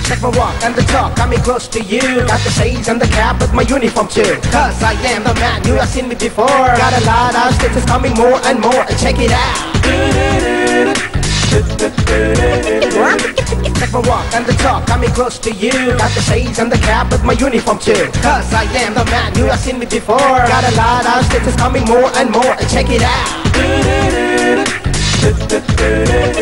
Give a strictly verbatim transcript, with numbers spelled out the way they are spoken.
Check my walk and the talk, coming close to you. Got the shades and the cap with my uniform too. Cause I am the man, you have seen me before. Got a lot of status coming more and more. Check it out. Check my walk and the talk, coming close to you. Got the shades and the cap with my uniform too. Cause I am the man, you have seen me before. Got a lot of status coming more and more. Check it out.